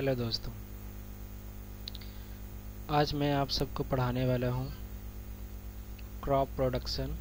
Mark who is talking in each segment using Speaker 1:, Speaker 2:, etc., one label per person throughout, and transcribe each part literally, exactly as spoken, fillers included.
Speaker 1: Hello दोस्तों, आज मैं आप सबको पढ़ाने वाला हूँ crop production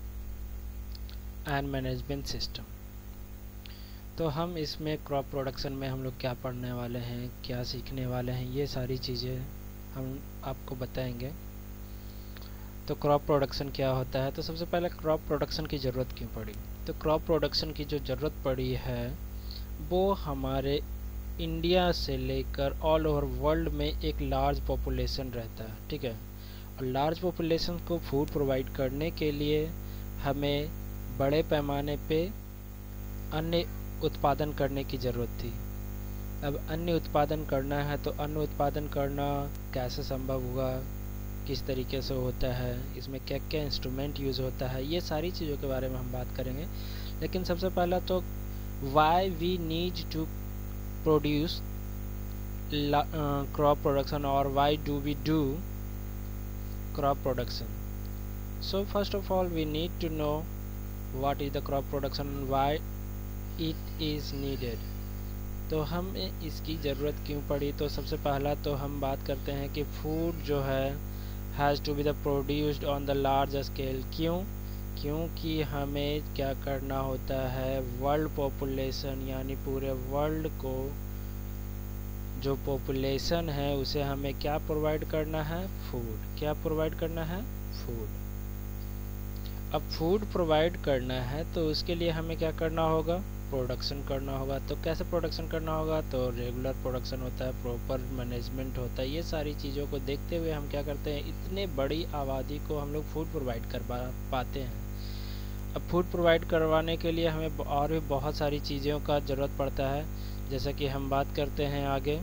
Speaker 1: and management system. तो हम इसमें क्रॉप प्रोडक्शन में हम लोग क्या पढ़ने वाले हैं, क्या सीखने वाले हैं, ये सारी चीज़ें हम आपको बताएंगे। तो क्रॉप प्रोडक्शन क्या होता है। तो सबसे पहले क्रॉप प्रोडक्शन की ज़रूरत क्यों पड़ी। तो क्रॉप प्रोडक्शन की जो ज़रूरत पड़ी है वो हमारे इंडिया से लेकर ऑल ओवर वर्ल्ड में एक लार्ज पॉपुलेशन रहता है, ठीक है। और लार्ज पॉपुलेशन को फूड प्रोवाइड करने के लिए हमें बड़े पैमाने पे अन्न उत्पादन करने की ज़रूरत थी। अब अन्न उत्पादन करना है तो अन्न उत्पादन करना कैसे संभव हुआ, किस तरीके से होता है, इसमें क्या क्या इंस्ट्रूमेंट यूज़ होता है, ये सारी चीज़ों के बारे में हम बात करेंगे। लेकिन सबसे पहला तो why we need to produce uh, crop production, or why do we do crop production. So first of all we need to know what is the crop production and why it is needed. तो हमें इसकी ज़रूरत क्यों पड़ी। तो सबसे पहला तो हम बात करते हैं कि फूड जो है has to be the produced on the large scale. क्यों? क्योंकि हमें क्या करना होता है, वर्ल्ड पॉपुलेशन यानी पूरे वर्ल्ड को जो पॉपुलेशन है उसे हमें क्या प्रोवाइड करना है, फूड। क्या प्रोवाइड करना है, फूड। अब फूड प्रोवाइड करना है तो उसके लिए हमें क्या करना होगा, प्रोडक्शन करना होगा। तो कैसे प्रोडक्शन करना होगा, तो रेगुलर प्रोडक्शन होता है, प्रॉपर मैनेजमेंट होता है। ये सारी चीज़ों को देखते हुए हम क्या करते हैं, इतने बड़ी आबादी को हम लोग फूड प्रोवाइड कर पाते हैं। अब फूड प्रोवाइड करवाने के लिए हमें और भी बहुत सारी चीज़ों का ज़रूरत पड़ता है। जैसा कि हम बात करते हैं आगे,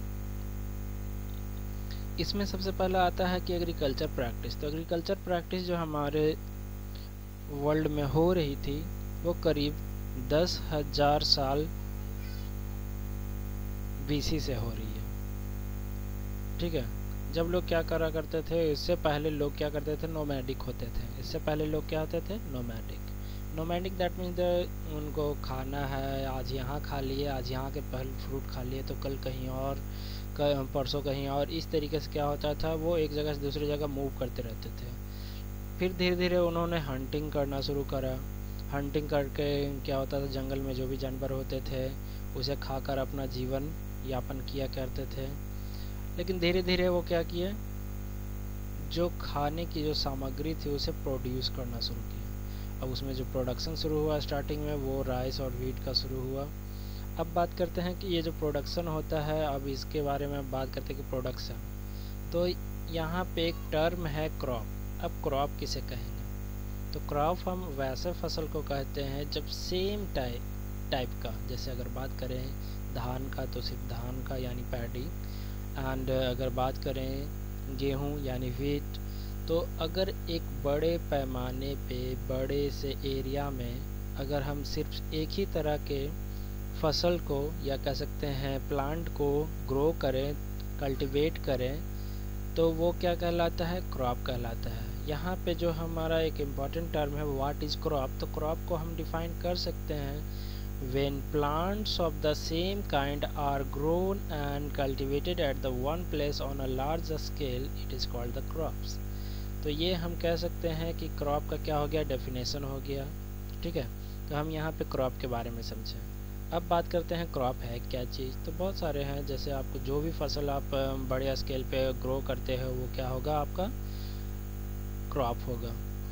Speaker 1: इसमें सबसे पहला आता है कि एग्रीकल्चर प्रैक्टिस। तो एग्रीकल्चर प्रैक्टिस जो हमारे वर्ल्ड में हो रही थी वो करीब दस हजार साल बीसी से हो रही है, ठीक है। जब लोग क्या करा करते थे, इससे पहले लोग क्या करते थे, नोमैडिक होते थे। इससे पहले लोग क्या होते थे, नोमैडिक। नोमैडिक दैट मीन्स उनको खाना है, आज यहाँ खा लिए, आज यहाँ के फल फ्रूट खा लिए तो कल कहीं और, परसों कहीं और। इस तरीके से क्या होता था, वो एक जगह से दूसरी जगह मूव करते रहते थे। फिर धीरे धीरे उन्होंने हंटिंग करना शुरू करा। हंटिंग करके क्या होता था, जंगल में जो भी जानवर होते थे उसे खाकर अपना जीवन यापन किया करते थे। लेकिन धीरे धीरे वो क्या किए, जो खाने की जो सामग्री थी उसे प्रोड्यूस करना शुरू किया। अब उसमें जो प्रोडक्शन शुरू हुआ स्टार्टिंग में वो राइस और व्हीट का शुरू हुआ। अब बात करते हैं कि ये जो प्रोडक्शन होता है, अब इसके बारे में बात करते हैं कि प्रोडक्शन। तो यहाँ पे एक टर्म है क्रॉप। अब क्रॉप किसे कहेंगे, तो क्रॉप हम वैसे फसल को कहते हैं जब सेम टाइप टाइप का, जैसे अगर बात करें धान का तो सिर्फ धान का यानी पैडी, एंड अगर बात करें गेहूँ यानी व्हीट। तो अगर एक बड़े पैमाने पे बड़े से एरिया में अगर हम सिर्फ एक ही तरह के फसल को या कह सकते हैं प्लांट को ग्रो करें, कल्टीवेट करें, तो वो क्या कहलाता है, क्रॉप कहलाता है। यहाँ पे जो हमारा एक इम्पॉर्टेंट टर्म है व्हाट इज़ क्रॉप। तो क्रॉप को हम डिफाइन कर सकते हैं, when plants of the same kind are grown and cultivated at the one place on a large scale, it is called the crops। तो ये हम कह सकते हैं कि क्रॉप का क्या हो गया, डेफिनेशन हो गया, ठीक है। तो हम यहाँ पे क्रॉप के बारे में समझें। अब बात करते हैं क्रॉप है क्या चीज़। तो बहुत सारे हैं, जैसे आपको जो भी फसल आप बड़े स्केल पे ग्रो करते हो वो क्या होगा, आपका क्रॉप होगा।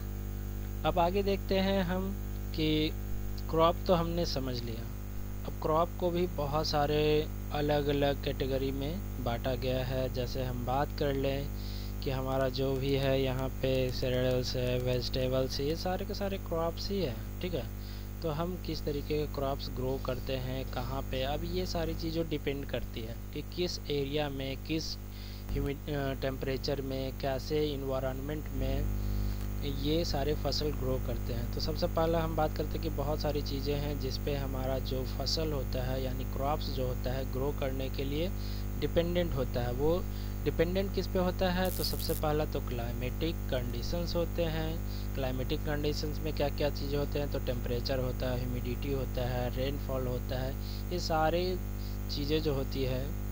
Speaker 1: अब आगे देखते हैं हम कि क्रॉप तो हमने समझ लिया। अब क्रॉप को भी बहुत सारे अलग अलग कैटेगरी में बांटा गया है। जैसे हम बात कर लें कि हमारा जो भी है यहाँ पे सीरियल्स है, वेजिटेबल्स है, ये सारे के सारे क्रॉप्स ही है, ठीक है। तो हम किस तरीके के क्रॉप्स ग्रो करते हैं, कहाँ पे, अब ये सारी चीज़ें डिपेंड करती है कि किस एरिया में, किस ह्यूमिड टेम्परेचर में, कैसे इन्वायरमेंट में ये सारे फसल ग्रो करते हैं। तो सबसे पहला हम बात करते हैं कि बहुत सारी चीज़ें हैं जिस पे हमारा जो फसल होता है यानी क्रॉप्स जो होता है ग्रो करने के लिए डिपेंडेंट होता है। वो डिपेंडेंट किस पे होता है, तो सबसे पहला तो क्लाइमेटिक कंडीशंस होते हैं। क्लाइमेटिक कंडीशंस में क्या क्या चीज़ें होते हैं, तो टेम्परेचर होता है, ह्यूमिडिटी होता है, रेनफॉल होता है, ये सारे चीज़ें जो होती है।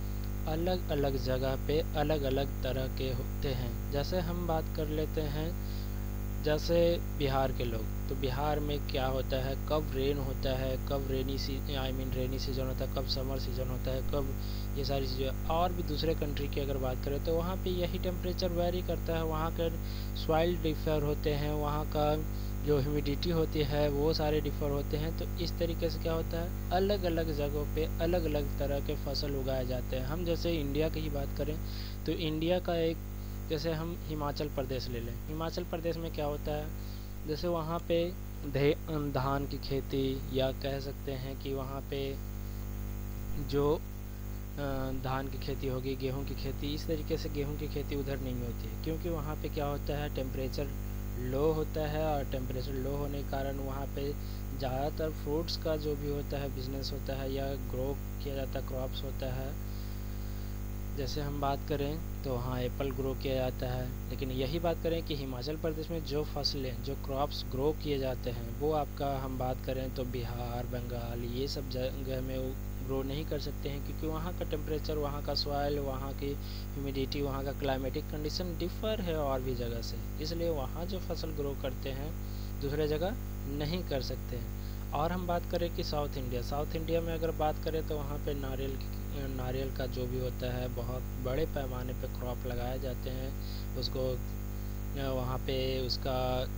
Speaker 1: अलग अलग जगह पे अलग अलग तरह के होते हैं। जैसे हम बात कर लेते हैं, जैसे बिहार के लोग, तो बिहार में क्या होता है, कब रेन होता है, कब रेनी सी आई मीन रेनी सीजन होता है, कब समर सीजन होता है, कब ये सारी चीज़ें। और भी दूसरे कंट्री की अगर बात करें तो वहाँ पे यही टेम्परेचर वेरी करता है, वहाँ के सॉइल डिफर होते हैं, वहाँ का जो ह्यूमिडिटी होती है वो सारे डिफर होते हैं। तो इस तरीके से क्या होता है, अलग अलग जगहों पे अलग अलग तरह के फसल उगाए जाते हैं। हम जैसे इंडिया की ही बात करें तो इंडिया का एक, जैसे हम हिमाचल प्रदेश ले लें, हिमाचल प्रदेश में क्या होता है, जैसे वहाँ पे धान की खेती, या कह सकते हैं कि वहाँ पे जो धान की खेती होगी, गेहूं की खेती, इस तरीके से गेहूं की खेती उधर नहीं होती है, क्योंकि वहाँ पे क्या होता है, टेम्परेचर लो होता है, और टेम्परेचर लो होने के कारण वहाँ पे ज़्यादातर फ्रूट्स का जो भी होता है बिजनेस होता है या ग्रो किया जाता है, क्रॉप्स होता है। जैसे हम बात करें तो हाँ एप्पल ग्रो किया जाता है, लेकिन यही बात करें कि हिमाचल प्रदेश में जो फसलें, जो क्रॉप्स ग्रो किए जाते हैं वो आपका हम बात करें तो बिहार, बंगाल, ये सब जगह में ग्रो नहीं कर सकते हैं, क्योंकि वहाँ का टेम्परेचर, वहाँ का सॉइल, वहाँ की ह्यूमिडिटी, वहाँ का क्लाइमेटिक कंडीशन डिफ़र है और भी जगह से, इसलिए वहाँ जो फसल ग्रो करते हैं दूसरे जगह नहीं कर सकते हैं। और हम बात करें कि साउथ इंडिया, साउथ इंडिया में अगर बात करें तो वहाँ पे नारियल नारियल का जो भी होता है बहुत बड़े पैमाने पे क्रॉप लगाए जाते हैं, उसको वहाँ पे उसका।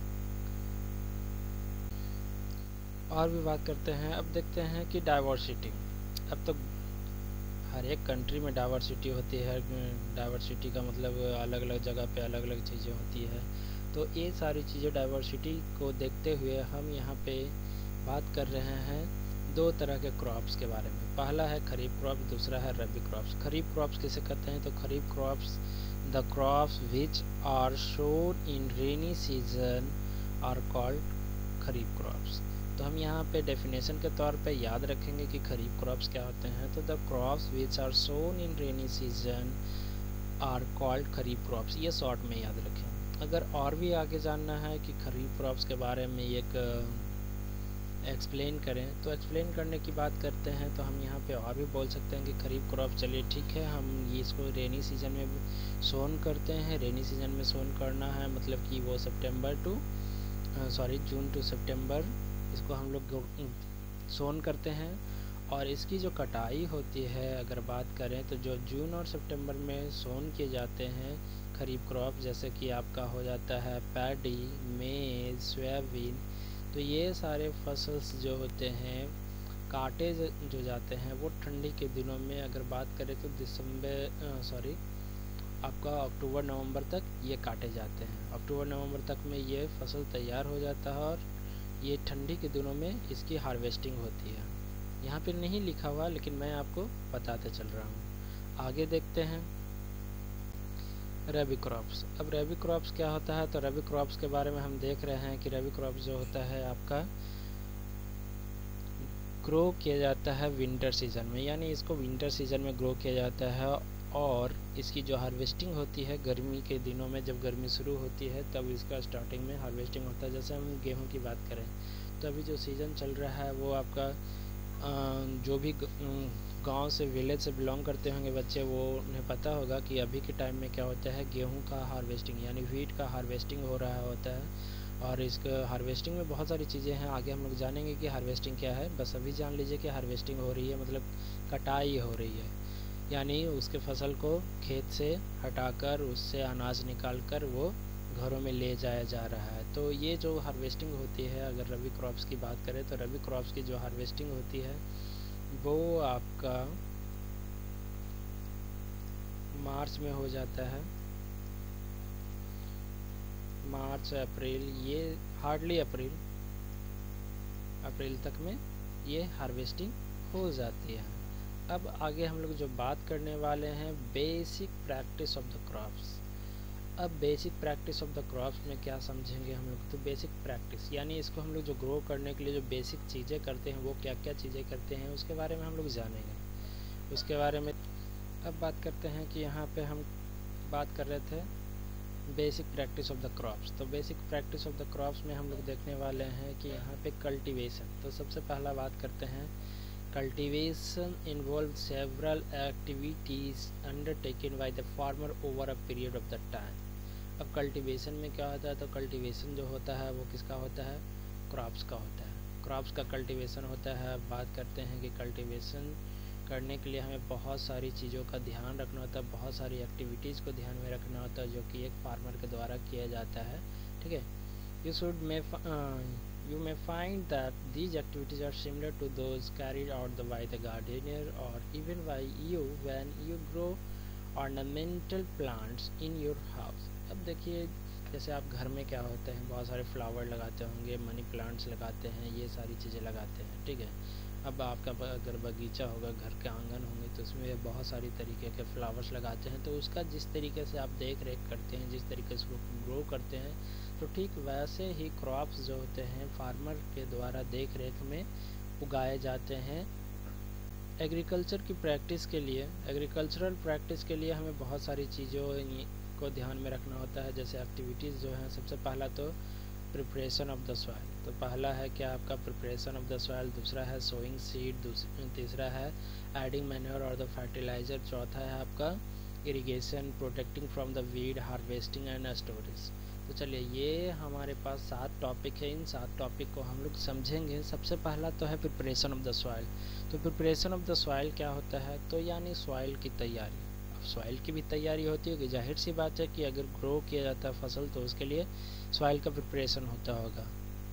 Speaker 1: और भी बात करते हैं, अब देखते हैं कि डाइवर्सिटी। अब तो हर एक कंट्री में डाइवर्सिटी होती है, डाइवर्सिटी का मतलब अलग अलग जगह पे अलग अलग चीज़ें होती है। तो ये सारी चीज़ें डाइवर्सिटी को देखते हुए हम यहाँ पे बात कर रहे हैं दो तरह के क्रॉप्स के बारे में। पहला है खरीफ क्रॉप, दूसरा है रबी क्रॉप्स। खरीफ क्रॉप्स किसे कहते हैं, तो kharif crops the crops which are sown in rainy season are called kharif crops. तो हम यहाँ पे डेफिनेशन के तौर पे याद रखेंगे कि खरीफ क्रॉप्स क्या होते हैं। तो the crops which are sown in rainy season are called kharif crops, ये शॉर्ट में याद रखें। अगर और भी आगे जानना है कि खरीफ क्रॉप्स के बारे में एक एक्सप्लेन करें, तो एक्सप्लेन करने की बात करते हैं तो हम यहाँ पे और भी बोल सकते हैं कि खरीफ क्रॉप, चलिए ठीक है, हम ये इसको रेनी सीजन में सोन करते हैं। रेनी सीजन में सोन करना है मतलब कि वो September to sorry June to September इसको हम लोग सोन करते हैं। और इसकी जो कटाई होती है अगर बात करें तो जो जून और सितंबर में सोन किए जाते हैं खरीफ क्रॉप, जैसे कि आपका हो जाता है पैडी, मेज, सोयाबीन, तो ये सारे फसल्स जो होते हैं काटे जो जाते हैं वो ठंडी के दिनों में, अगर बात करें तो दिसंबर सॉरी आपका अक्टूबर नवंबर तक ये काटे जाते हैं। अक्टूबर नवंबर तक में ये फसल तैयार हो जाता है और ये ठंडी के दिनों में इसकी हार्वेस्टिंग होती है। यहाँ पे नहीं लिखा हुआ लेकिन मैं आपको बताते चल रहा हूँ। आगे देखते हैं रबी क्रॉप्स। अब रबी क्रॉप्स क्या होता है, तो रबी क्रॉप्स के बारे में हम देख रहे हैं कि रबी क्रॉप्स जो होता है आपका ग्रो किया जाता है विंटर सीजन में, यानी इसको विंटर सीजन में ग्रो किया जाता है। और इसकी जो हार्वेस्टिंग होती है गर्मी के दिनों में, जब गर्मी शुरू होती है तब इसका स्टार्टिंग में हार्वेस्टिंग होता है। जैसे हम गेहूं की बात करें तो अभी जो सीज़न चल रहा है वो आपका जो भी गांव से, विलेज से बिलोंग करते होंगे बच्चे, वो उन्हें पता होगा कि अभी के टाइम में क्या होता है, गेहूं का हार्वेस्टिंग यानी व्हीट का हार्वेस्टिंग हो रहा होता है। और इसका हार्वेस्टिंग में बहुत सारी चीज़ें हैं, आगे हम लोग जानेंगे कि हार्वेस्टिंग क्या है। बस अभी जान लीजिए कि हार्वेस्टिंग हो रही है मतलब कटाई हो रही है, यानी उसके फसल को खेत से हटाकर उससे अनाज निकाल कर वो घरों में ले जाया जा रहा है। तो ये जो हार्वेस्टिंग होती है, अगर रबी क्रॉप्स की बात करें तो रबी क्रॉप्स की जो हार्वेस्टिंग होती है वो आपका मार्च में हो जाता है, मार्च अप्रैल, ये हार्डली अप्रैल अप्रैल तक में ये हार्वेस्टिंग हो जाती है। अब आगे हम लोग जो बात करने वाले हैं basic practice of the crops. अब basic practice of the crops में क्या समझेंगे हम लोग, तो बेसिक प्रैक्टिस यानी इसको हम लोग जो ग्रो करने के लिए जो बेसिक चीज़ें करते हैं वो क्या क्या चीज़ें करते हैं उसके बारे में हम लोग जानेंगे। उसके बारे में अब बात करते हैं कि यहाँ पे हम बात कर रहे थे basic practice of the crops. तो basic practice of the crops में हम लोग देखने वाले हैं कि यहाँ पे कल्टीवेशन। तो सबसे पहला बात करते हैं Cultivation involves several activities undertaken by the farmer over a period of the time. अब कल्टीवेशन में क्या होता है, तो कल्टीवेशन जो होता है वो किसका होता है, क्रॉप्स का होता है। क्रॉप्स का कल्टीवेशन होता है। अब बात करते हैं कि कल्टीवेशन करने के लिए हमें बहुत सारी चीज़ों का ध्यान रखना होता है, बहुत सारी एक्टिविटीज़ को ध्यान में रखना होता है जो कि एक फार्मर के द्वारा किया जाता है। ठीक है, you should may you may find that these activities are similar to those carried out by the gardener or even by you when you grow ornamental plants in your house। अब देखिए, जैसे आप घर में क्या होते हैं, बहुत सारे फ्लावर लगाते होंगे, मनी प्लांट्स लगाते हैं, ये सारी चीज़ें लगाते हैं। ठीक है, अब आपका अगर बगीचा होगा, घर के आंगन होंगे, तो उसमें बहुत सारी तरीके के फ्लावर्स लगाते हैं। तो उसका जिस तरीके से आप देख रेख करते हैं, जिस तरीके से उसको ग्रो करते हैं, तो ठीक वैसे ही क्रॉप्स जो होते हैं फार्मर के द्वारा देख रेख में उगाए जाते हैं। एग्रीकल्चर की प्रैक्टिस के लिए, एग्रीकल्चरल प्रैक्टिस के लिए हमें बहुत सारी चीज़ों को ध्यान में रखना होता है। जैसे एक्टिविटीज़ जो हैं, सबसे पहला तो प्रिपरेशन ऑफ द सॉइल। तो पहला है क्या आपका प्रिपरेशन ऑफ द सॉइल, दूसरा है सोइंग सीड, तीसरा है एडिंग मैन्योर और द फर्टिलाइज़र, चौथा है आपका irrigation, protecting from the weed, harvesting and storage. तो चलिए, ये हमारे पास सात टॉपिक है। इन सात टॉपिक को हम लोग समझेंगे। सबसे पहला तो है प्रिपरेशन ऑफ द सॉइल। तो प्रिपरेशन ऑफ द सॉइल क्या होता है, तो यानी सॉइल की तैयारी। अब सॉइल की भी तैयारी होती है कि जाहिर सी बात है कि अगर ग्रो किया जाता है फसल, तो उसके लिए सॉइल का प्रिपरेशन होता होगा।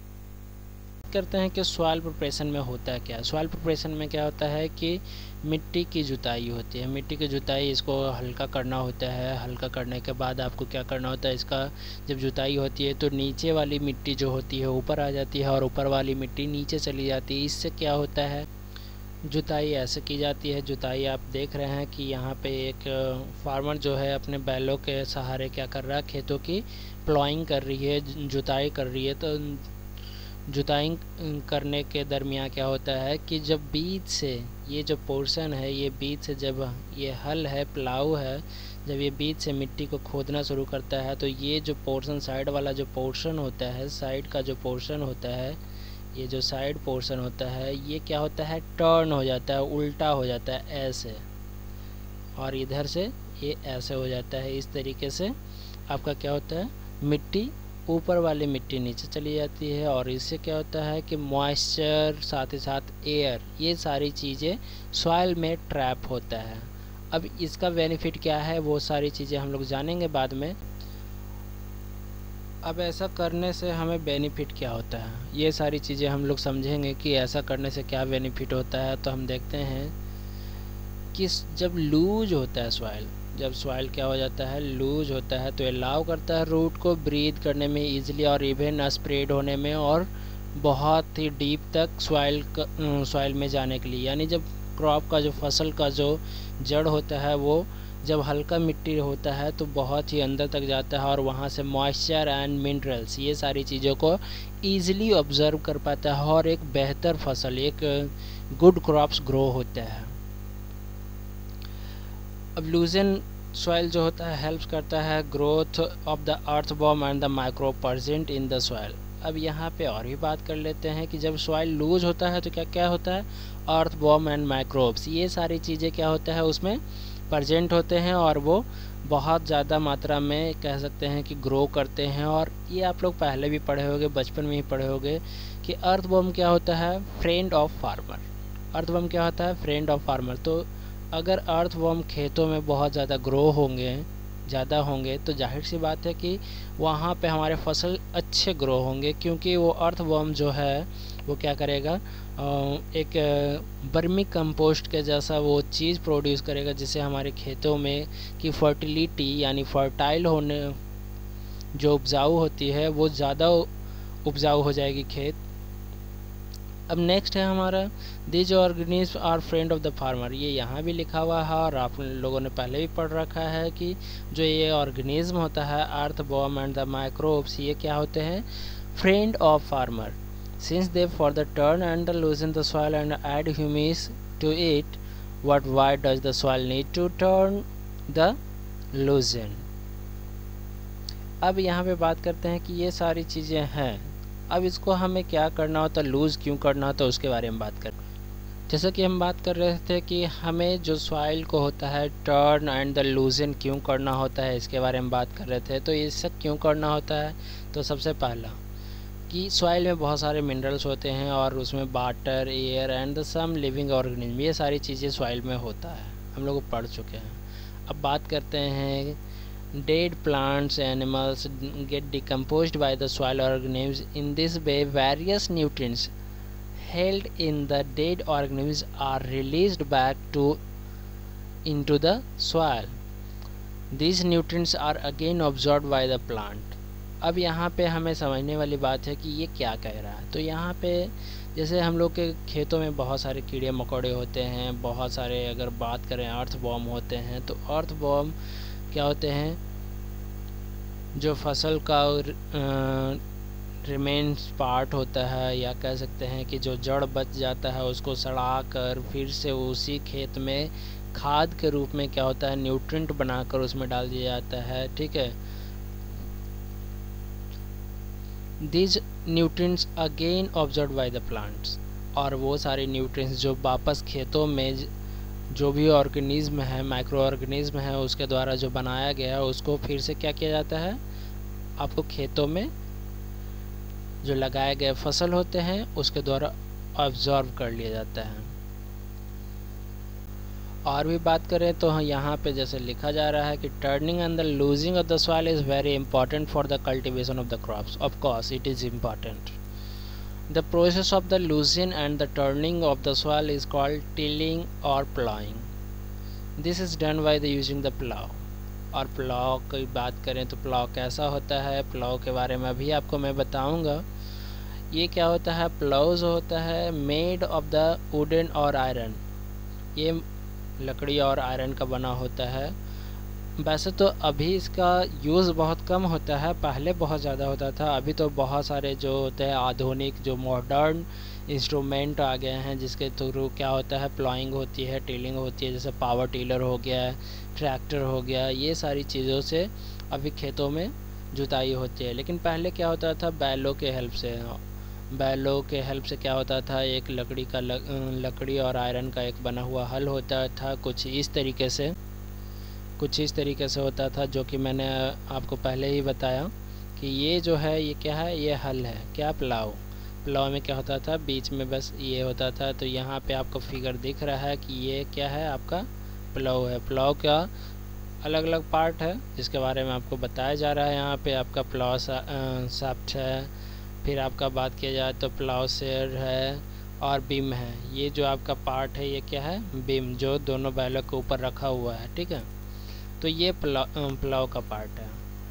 Speaker 1: करते हैं कि सॉइल प्रिपरेशन में होता है क्या। सॉइल प्रिपरेशन में क्या होता है कि मिट्टी की जुताई होती है। मिट्टी की जुताई, इसको हल्का करना होता है। हल्का करने के बाद आपको क्या करना होता है, इसका जब जुताई होती है तो नीचे वाली मिट्टी जो होती है ऊपर आ जाती है और ऊपर वाली मिट्टी नीचे चली जाती है। इससे क्या होता है, जुताई ऐसे की जाती है। जुताई आप देख रहे हैं कि यहाँ पे एक फार्मर जो है अपने बैलों के सहारे क्या कर रहा है, खेतों की प्लॉइंग कर रही है, जुताई कर रही है। तो जुताई करने के दरमियान क्या होता है कि जब बीच से ये जो पोर्शन है, ये बीच से जब ये हल है, प्लाऊ है, जब ये बीच से मिट्टी को खोदना शुरू करता है, तो ये जो पोर्शन, साइड वाला जो पोर्शन होता है, साइड का जो पोर्शन होता है, ये जो साइड पोर्शन होता है, ये क्या होता है, टर्न हो जाता है, उल्टा हो जाता है ऐसे, और इधर से ये ऐसे हो जाता है। इस तरीके से आपका क्या होता है, मिट्टी ऊपर वाली मिट्टी नीचे चली जाती है। और इससे क्या होता है कि मॉइस्चर, साथ ही साथ एयर, ये सारी चीज़ें सॉइल में ट्रैप होता है। अब इसका बेनिफिट क्या है, वो सारी चीज़ें हम लोग जानेंगे बाद में। अब ऐसा करने से हमें बेनिफिट क्या होता है, ये सारी चीज़ें हम लोग समझेंगे कि ऐसा करने से क्या बेनिफिट होता है। तो हम देखते हैं कि जब लूज होता है सॉइल, जब सॉइल क्या हो जाता है, लूज होता है, तो अलाउ करता है रूट को ब्रीथ करने में ईजिली और इवन स्प्रेड होने में और बहुत ही डीप तक सॉइल सॉइल में जाने के लिए। यानी जब क्रॉप का जो फसल का जो जड़ होता है, वो जब हल्का मिट्टी होता है तो बहुत ही अंदर तक जाता है और वहाँ से मॉइस्चर एंड मिनरल्स, ये सारी चीज़ों को ईजिली ऑब्जर्व कर पाता है और एक बेहतर फसल, एक गुड क्रॉप्स ग्रो होता है। अब लूजन सॉइल जो होता है हेल्प्स करता है growth of the earthworm and the micro present in the soil. अब यहाँ पे और भी बात कर लेते हैं कि जब सॉइल लूज होता है तो क्या क्या होता है, अर्थवॉर्म एंड माइक्रोब्स, ये सारी चीज़ें क्या होता है उसमें प्रेजेंट होते हैं और वो बहुत ज़्यादा मात्रा में कह सकते हैं कि ग्रो करते हैं। और ये आप लोग पहले भी पढ़े होंगे, बचपन में ही पढ़े होंगे कि अर्थवॉर्म क्या होता है, फ्रेंड ऑफ फार्मर। अर्थवॉर्म क्या होता है, फ्रेंड ऑफ फार्मर। तो अगर अर्थवॉर्म खेतों में बहुत ज़्यादा ग्रो होंगे, ज़्यादा होंगे, तो जाहिर सी बात है कि वहाँ पे हमारे फसल अच्छे ग्रो होंगे, क्योंकि वो अर्थवॉर्म जो है वो क्या करेगा, एक बर्मी कंपोस्ट के जैसा वो चीज़ प्रोड्यूस करेगा, जिससे हमारे खेतों में की फर्टिलिटी यानी फर्टाइल होने, जो उपजाऊ होती है, वो ज़्यादा उपजाऊ हो जाएगी खेत। अब नेक्स्ट है हमारा this organism are friend of the farmer. ये यहाँ भी लिखा हुआ है और आप लोगों ने पहले भी पढ़ रखा है कि जो ये ऑर्गेनिज्म होता है, अर्थवॉर्म एंड द माइक्रोब्स, ये क्या होते हैं, friend of farmer, since they for the turn and the loosen the soil and add humus to it, what why does the soil need to turn the loosen. अब यहाँ पे बात करते हैं कि ये सारी चीज़ें हैं, अब इसको हमें क्या करना होता है, लूज़ क्यों करना होता है, उसके बारे में बात करते हैं। जैसा कि हम बात कर रहे थे कि हमें जो सॉइल को होता है टर्न एंड द लूजन क्यों करना होता है, इसके बारे में बात कर रहे थे। तो ये सब क्यों करना होता है, तो सबसे पहला कि सॉइल में बहुत सारे मिनरल्स होते हैं और उसमें water, air and some living organism, ये सारी चीज़ें सॉइल में होता है, हम लोग पढ़ चुके हैं। अब बात करते हैं dead plants animals get decomposed by the soil organisms. In this way various nutrients held in the dead organisms are released back to into the soil. These nutrients are again absorbed by the plant. अब यहाँ पे हमें समझने वाली बात है कि ये क्या कह रहा है। तो यहाँ पे जैसे हम लोग के खेतों में बहुत सारे कीड़े मकोड़े होते हैं, बहुत सारे अगर बात करें अर्थवॉर्म होते हैं, तो अर्थवॉर्म क्या होते हैं, जो फसल का रिमेन्स पार्ट होता है, या कह सकते हैं कि जो जड़ बच जाता है उसको सड़ा कर फिर से उसी खेत में खाद के रूप में क्या होता है, न्यूट्रिएंट बनाकर उसमें डाल दिया जाता है। ठीक है, These nutrients again absorbed by the plants, और वो सारे न्यूट्रिएंट्स जो वापस खेतों में जो भी ऑर्गेनिज्म है, माइक्रो ऑर्गेनिज्म है, उसके द्वारा जो बनाया गया है उसको फिर से क्या किया जाता है, आपको खेतों में जो लगाए गए फसल होते हैं उसके द्वारा ऑब्जॉर्व कर लिया जाता है। और भी बात करें तो यहाँ पे जैसे लिखा जा रहा है कि turning and the loosing of the soil is very important for the cultivation of the crops. Of course it is important. The process of the loosing and the turning of the soil is called tilling और ploughing. This is done by the using the plough. और plough की बात करें तो plough कैसा होता है, plough के बारे में अभी आपको मैं बताऊँगा। ये क्या होता है, प्लाव जो होता है मेड ऑफ द वुडन और आयरन, ये लकड़ी और आयरन का बना होता है। वैसे तो अभी इसका यूज़ बहुत कम होता है, पहले बहुत ज़्यादा होता था। अभी तो बहुत सारे जो होते हैं आधुनिक जो मॉडर्न इंस्ट्रूमेंट आ गए हैं जिसके थ्रू क्या होता है, प्लॉइंग होती है, टिलिंग होती है, जैसे पावर टिलर हो गया, ट्रैक्टर हो गया, ये सारी चीज़ों से अभी खेतों में जुताई होती है। लेकिन पहले क्या होता था, बैलों के हेल्प से बैलों के हेल्प से क्या होता था, एक लकड़ी का लक, लकड़ी और आयरन का एक बना हुआ हल होता था, कुछ इस तरीके से कुछ इस तरीके से होता था, जो कि मैंने आपको पहले ही बताया कि ये जो है ये क्या है, ये हल है, क्या, प्लाव। प्लाव में क्या होता था, बीच में बस ये होता था। तो यहाँ पे आपको फिगर दिख रहा है कि ये क्या है, आपका प्लाव है। प्लाव का अलग अलग पार्ट है जिसके बारे में आपको बताया जा रहा है। यहाँ पे आपका प्लाव शाफ्ट है, फिर आपका बात किया जाए तो प्लाव शेयर है और बीम है। ये जो आपका पार्ट है ये क्या है, बीम, जो दोनों बैलों के ऊपर रखा हुआ है। ठीक है, तो ये प्लाव प्लाव का पार्ट है।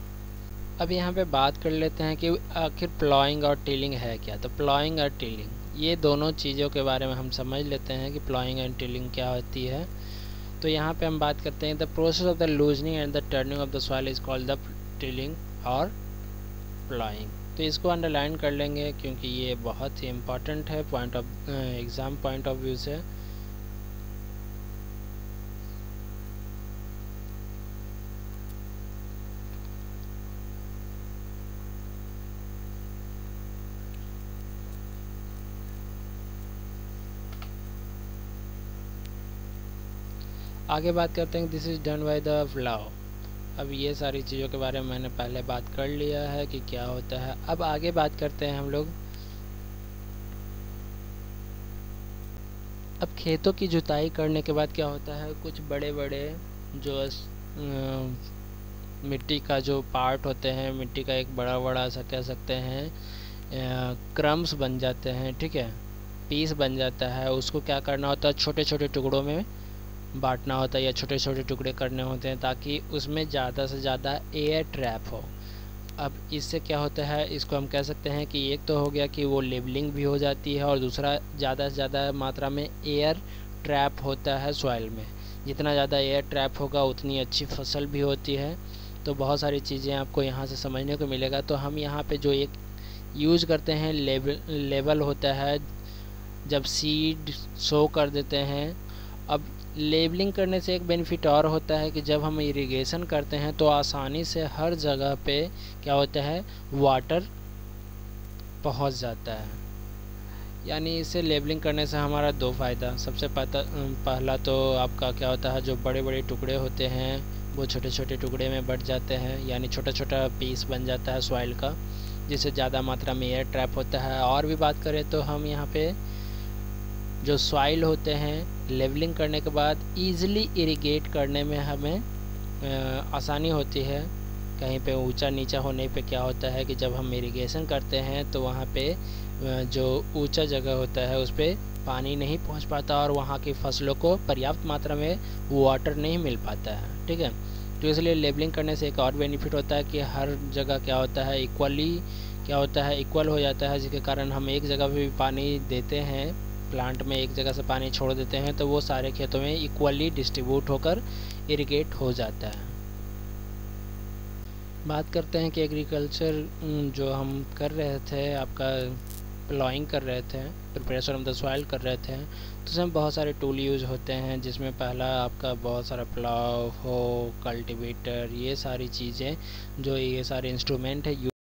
Speaker 1: अब यहाँ पे बात कर लेते हैं कि आखिर प्लॉइंग और टिलिंग है क्या। तो प्लॉइंग और टिलिंग ये दोनों चीज़ों के बारे में हम समझ लेते हैं कि प्लॉइंग एंड टिलिंग क्या होती है। तो यहाँ पे हम बात करते हैं the process of the loosening and the turning of the soil is called the tilling और प्लॉइंग। तो इसको अंडरलाइन कर लेंगे क्योंकि ये बहुत ही इम्पॉर्टेंट है point of exam point of view से। आगे बात करते हैं this is done by the plough. अब ये सारी चीज़ों के बारे में मैंने पहले बात कर लिया है कि क्या होता है। अब आगे बात करते हैं हम लोग, अब खेतों की जुताई करने के बाद क्या होता है, कुछ बड़े बड़े जो आ, मिट्टी का जो पार्ट होते हैं, मिट्टी का एक बड़ा बड़ा सा कह सकते हैं क्रम्स बन जाते हैं। ठीक है, पीस बन जाता है। उसको क्या करना होता है, छोटे छोटे टुकड़ों में बांटना होता है या छोटे छोटे टुकड़े करने होते हैं ताकि उसमें ज़्यादा से ज़्यादा एयर ट्रैप हो। अब इससे क्या होता है, इसको हम कह सकते हैं कि एक तो हो गया कि वो लेबलिंग भी हो जाती है और दूसरा ज़्यादा से ज़्यादा मात्रा में एयर ट्रैप होता है सॉइल में। जितना ज़्यादा एयर ट्रैप होगा उतनी अच्छी फसल भी होती है। तो बहुत सारी चीज़ें आपको यहाँ से समझने को मिलेगा। तो हम यहाँ पे जो एक यूज़ करते हैं लेबल लेबल होता है, जब सीड सो कर देते हैं। अब लेबलिंग करने से एक बेनिफिट और होता है कि जब हम इरिगेशन करते हैं तो आसानी से हर जगह पे क्या होता है, वाटर पहुंच जाता है। यानी इसे लेबलिंग करने से हमारा दो फ़ायदा, सबसे पहला तो आपका क्या होता है, जो बड़े बड़े टुकड़े होते हैं वो छोटे छोटे टुकड़े में बढ़ जाते हैं, यानी छोटा छोटा पीस बन जाता है सॉइल का, जिससे ज़्यादा मात्रा में एयर ट्रैप होता है। और भी बात करें तो हम यहाँ पे जो सॉइल होते हैं लेवलिंग करने के बाद ईज़िली इरिगेट करने में हमें आसानी होती है। कहीं पे ऊंचा नीचा होने पे क्या होता है कि जब हम इरिगेशन करते हैं तो वहाँ पे जो ऊंचा जगह होता है उस पर पानी नहीं पहुँच पाता और वहाँ की फसलों को पर्याप्त मात्रा में वाटर नहीं मिल पाता है। ठीक है, तो इसलिए लेबलिंग करने से एक और बेनिफिट होता है कि हर जगह क्या होता है इक्वली क्या होता है इक्वल हो जाता है, जिसके कारण हम एक जगह पे भी पानी देते हैं, प्लांट में एक जगह से पानी छोड़ देते हैं तो वो सारे खेतों में इक्वली डिस्ट्रीब्यूट होकर इरिगेट हो जाता है। बात करते हैं कि एग्रीकल्चर जो हम कर रहे थे, आपका प्लॉइंग कर रहे थे, प्रिपरेशन ऑफ द सॉइल कर रहे थे, तो उसमें बहुत सारे टूल यूज़ होते हैं, जिसमें पहला आपका बहुत सारा प्लाव हो, कल्टीवेटर, ये सारी चीज़ें जो ये सारे इंस्ट्रूमेंट है